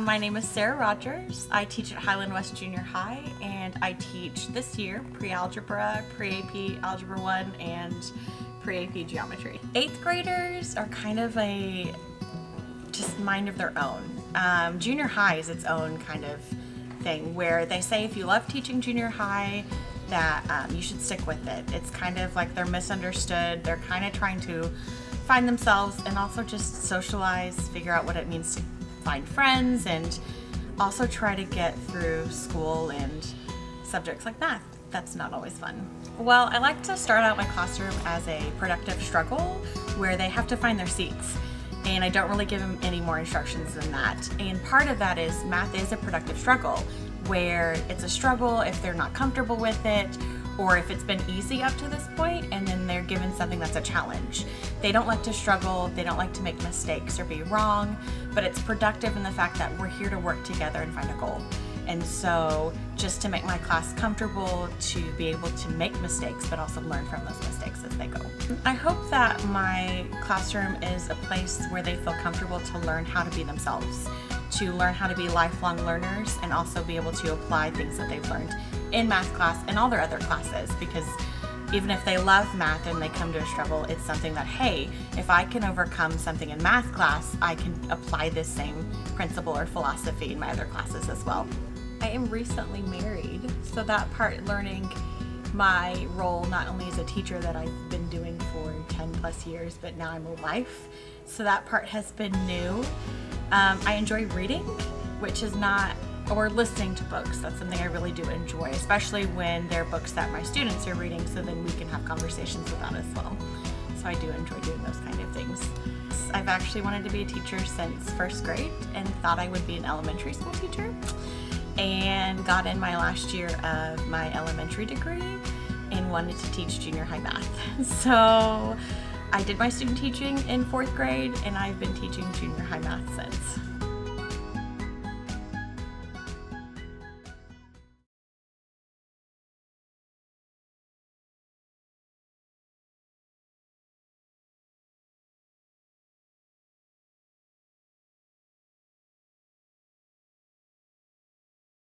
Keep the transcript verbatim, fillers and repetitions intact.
my name is Sarah Rodgers. I teach at Highland West Junior High, and I teach this year pre-algebra, pre-A P Algebra one, and pre-A P Geometry. Eighth graders are kind of a just mind of their own. Um, junior high is its own kind of thing where they say if you love teaching junior high that um, you should stick with it. It's kind of like they're misunderstood. They're kind of trying to find themselves and also just socialize, figure out what it means to find friends, and also try to get through school and subjects like math. That's not always fun. Well, I like to start out my classroom as a productive struggle where they have to find their seats, and I don't really give them any more instructions than that. And part of that is math is a productive struggle where it's a struggle if they're not comfortable with it, or if it's been easy up to this point and then they're given something that's a challenge. They don't like to struggle, they don't like to make mistakes or be wrong, but it's productive in the fact that we're here to work together and find a goal. And so just to make my class comfortable to be able to make mistakes but also learn from those mistakes as they go. I hope that my classroom is a place where they feel comfortable to learn how to be themselves, to learn how to be lifelong learners, and also be able to apply things that they've learned in math class and all their other classes, because even if they love math and they come to a struggle, it's something that, hey, if I can overcome something in math class, I can apply this same principle or philosophy in my other classes as well. I am recently married, so that part, learning my role not only as a teacher that I've been doing for ten plus years, but now I'm a wife, so that part has been new. Um, I enjoy reading, which is not, or listening to books. That's something I really do enjoy, especially when they're books that my students are reading, so then we can have conversations about as well. So I do enjoy doing those kind of things. I've actually wanted to be a teacher since first grade and thought I would be an elementary school teacher, and got in my last year of my elementary degree and wanted to teach junior high math. So I did my student teaching in fourth grade, and I've been teaching junior high math since.